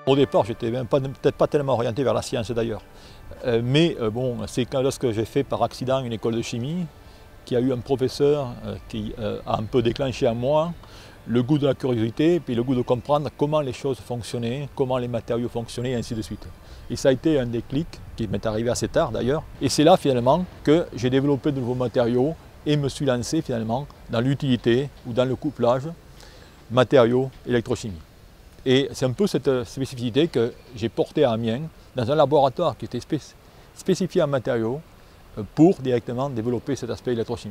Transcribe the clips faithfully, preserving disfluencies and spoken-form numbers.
Au départ, j'étais peut-être pas tellement orienté vers la science d'ailleurs. Euh, mais euh, bon, c'est lorsque j'ai fait par accident une école de chimie, qu'il y a eu un professeur euh, qui euh, a un peu déclenché en moi le goût de la curiosité, puis le goût de comprendre comment les choses fonctionnaient, comment les matériaux fonctionnaient, et ainsi de suite. Et ça a été un déclic qui m'est arrivé assez tard d'ailleurs. Et c'est là finalement que j'ai développé de nouveaux matériaux et me suis lancé finalement dans l'utilité ou dans le couplage matériaux-électrochimie. Et c'est un peu cette spécificité que j'ai portée à Amiens, dans un laboratoire qui était spé spécifié en matériaux, pour directement développer cet aspect électrochimie.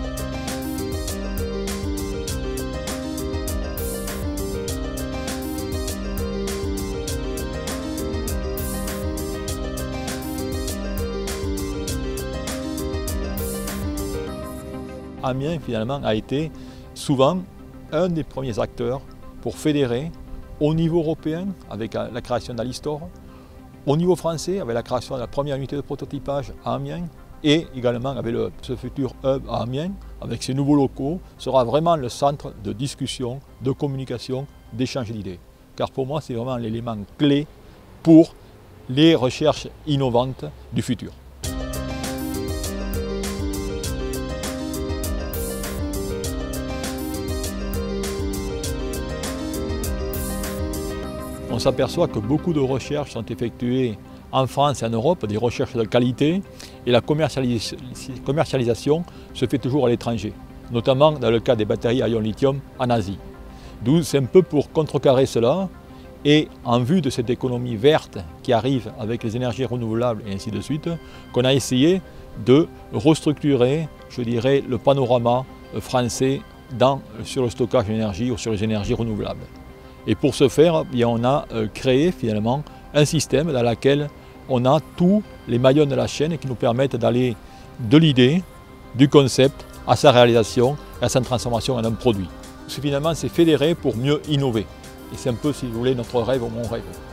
Amiens finalement a été souvent un des premiers acteurs pour fédérer au niveau européen avec la création d'Alistor, au niveau français avec la création de la première unité de prototypage à Amiens et également avec le, ce futur hub à Amiens, avec ces nouveaux locaux, sera vraiment le centre de discussion, de communication, d'échange d'idées. Car pour moi c'est vraiment l'élément clé pour les recherches innovantes du futur. On s'aperçoit que beaucoup de recherches sont effectuées en France et en Europe, des recherches de qualité, et la commercialisation se fait toujours à l'étranger, notamment dans le cas des batteries à ion lithium en Asie. D'où c'est un peu pour contrecarrer cela, et en vue de cette économie verte qui arrive avec les énergies renouvelables et ainsi de suite, qu'on a essayé de restructurer, je dirais, le panorama français dans, sur le stockage d'énergie ou sur les énergies renouvelables. Et pour ce faire, bien, on a créé finalement un système dans lequel on a tous les maillons de la chaîne qui nous permettent d'aller de l'idée, du concept, à sa réalisation, à sa transformation en un produit. Finalement, c'est fédérer pour mieux innover. Et c'est un peu, si vous voulez, notre rêve ou mon rêve.